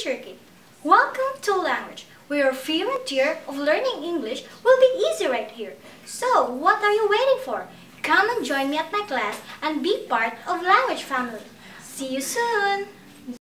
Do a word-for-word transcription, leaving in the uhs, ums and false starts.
Teacher Kate. Welcome to Language, where your favorite year of learning English will be easy right here. So, what are you waiting for? Come and join me at my class and be part of Language family. See you soon!